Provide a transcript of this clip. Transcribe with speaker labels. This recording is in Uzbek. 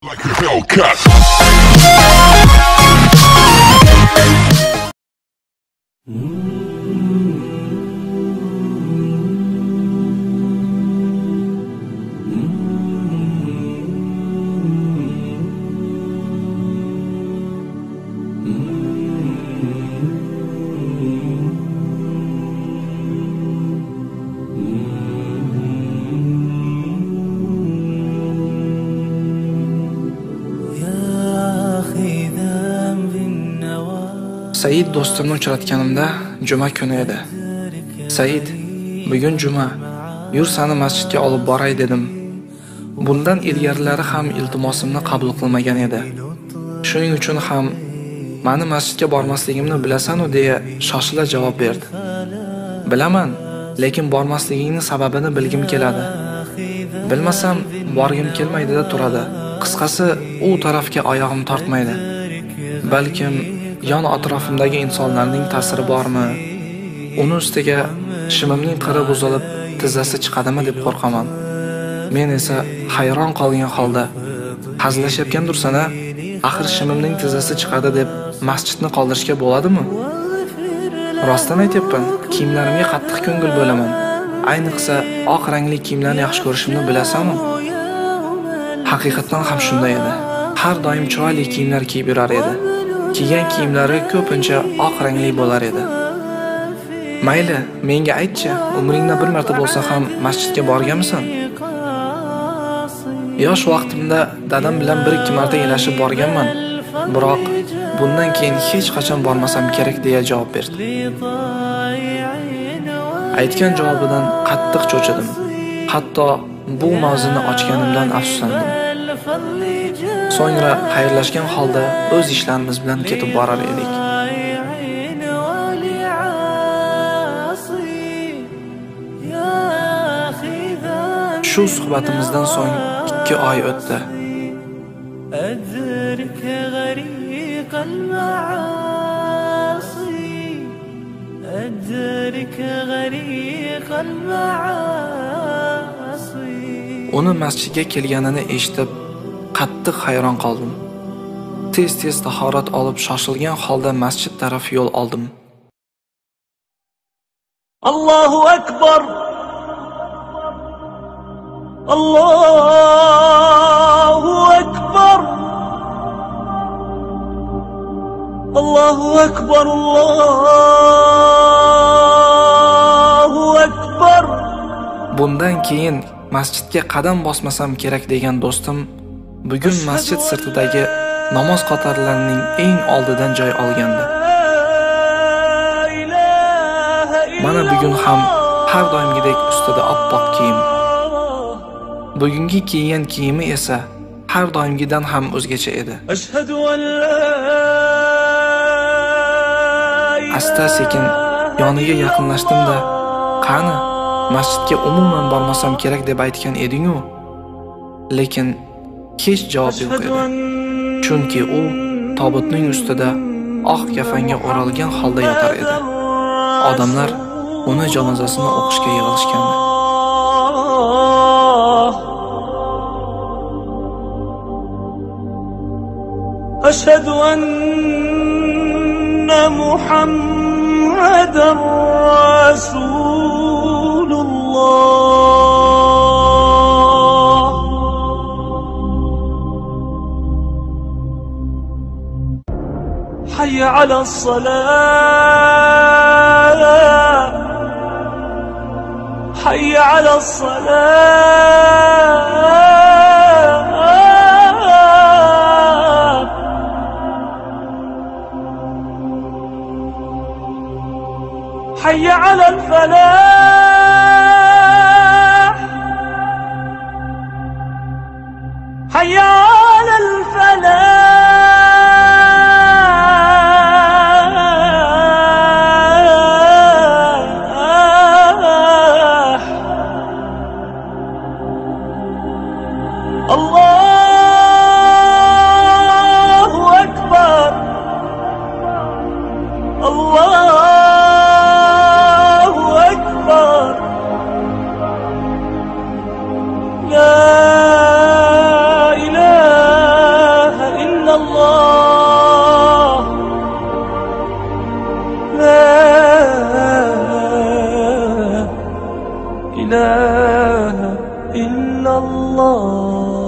Speaker 1: Like a Hellcat.
Speaker 2: Said do'stimni uchratganimda juma kuni edi. Said, bugun juma, yur seni masjidga olib boray dedim. Bundan ilgarilari ham iltimosimni qabul qilmagan edi. Shuning uchun ham meni masjidga bormasligimni bilasan-u deya shoshila javob berdi. Bilaman, lekin bormasligingning sababini bilgim keladi. Bilmasam borgim kelmaydi-da turadi. Qisqasi, u tarafga oyog'im tortmaydi. Balkim yon atrofimdagi insonlarning ta'siri bormi? Uni ustiga shimimning qiri buzilib, tizzasi chiqadimi deb qo'rqaman. Men esa hayron qolgan holda, hazillashayotgandursan-a, axir shimimning tizzasi chiqadi deb masjidni qoldirishga bo'ladimi? Rostdan aytyapman, kiyimlarimga qattiq ko'ngil bo'laman. Ayniqsa oq rangli kiyimlarni yaxshi ko'rishimni bilasan-ku. Haqiqatan ham shunday edi. Har doim chiroyli kiyimlar kiyib yurar edi. Kiygan kiyimlari ko'pincha oq rangli bo'lar edi. Mayli, menga aytchi, umringda bir marta bo'lsa ham masjidga borganmisan? Yosh vaqtimda dadam bilan 1-2 marta elashib borganman, biroq bundan keyin hech qachon bormasam kerak deya javob berdi. Aytgan javobidan qattiq cho'chidim. Hatto bu mavzuni ochganimdan afsuslandim. So'ngra xayrlashgan holda o'z ishlarimiz bilan ketib borar edik. Shu suhbatimizdan so'ng 2 oy o'tdi. Uni masjidga kelganini eshitib qattiq hayron qoldim. Tez-tez tahorat olib shoshilgan holda masjid taraf yo'l oldim.
Speaker 3: Allohu akbar. Allohu akbar. Allohu akbar. Allohu akbar.
Speaker 2: Bundan keyin masjidga qadam bosmasam kerak degan do'stim bugun masjid sirtidagi namoz qatorlarining eng oldidan joy olgandi. Mana bugun ham har doimgidek ustida oppoq kiyim. Bugungi kiygan kiyimi esa har doimgidan ham o'zgacha edi. Asta-sekin yoniga yaqinlashdim-da, "Qani, masjidga umuman bormasam kerak deb aytgan eding-ku?" Lekin hech javob yo'q edi. Chunki u tobutning ustida oq kafanga o'ralgan holda yotar edi. Odamlar uni janozasini o'qishga yig'ilishgandi.
Speaker 3: Ashhadu anna Muhammadar Rasulullah. Hayya 'ala as-salah. Hayya 'ala as-salah. حي على الفلاح. حي على الفلاح. الله أكبر. الله إله إلا الله.